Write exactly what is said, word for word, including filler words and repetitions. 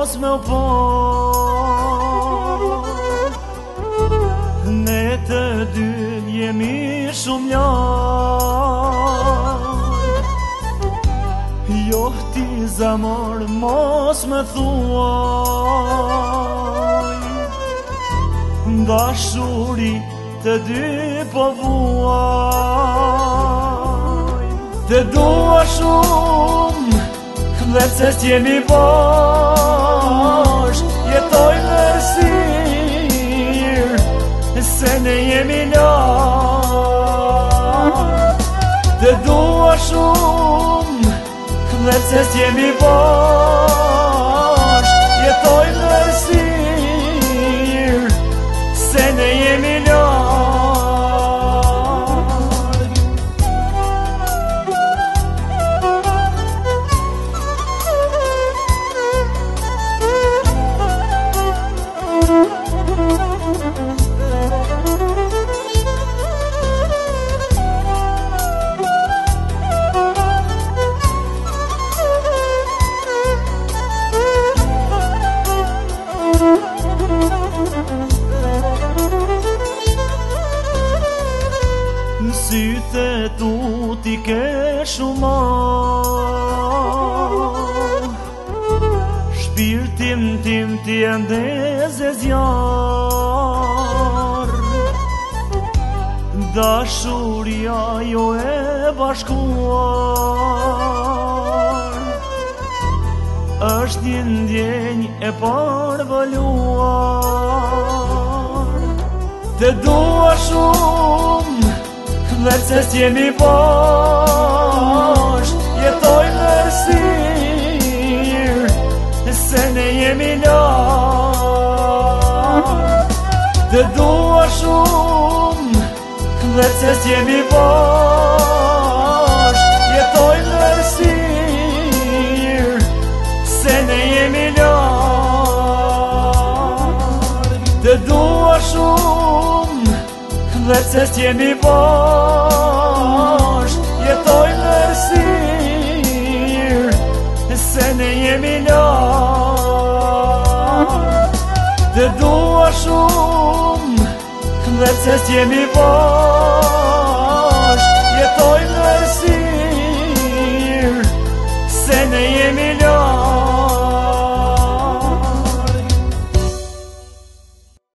mos me u po. Ne të dy jemi shumë larë, jo ti zamor mos me thuaj, dashuri të dy po vuaj. Të dua shumë, dhe pse s'jemi bashk, jetoj mërsir, se ne jemi larë. Të dua shumë, dhe pse s'jemi bashk, jetoj mërsir, se ne jemi larë. Sytë tu ti ke shumë, shpirtin tim ti endeze zjarë, dashuria jo e bashkuar, është një ndjenjë e parvëluar. Të dua shumë, dhe pse s'jemi bashk, jetoj mërsir, se ne jemi larë. Të dua shumë, dhe pse s'jemi bashk, jetoj mërsir, se ne jemi larë. Të dua shumë, dhe pse s'jemi bashk, jetoj mërsir, se ne jemi larë. Të dua shumë, dhe pse s'jemi bashk, jetoj mërsir, se ne jemi larë.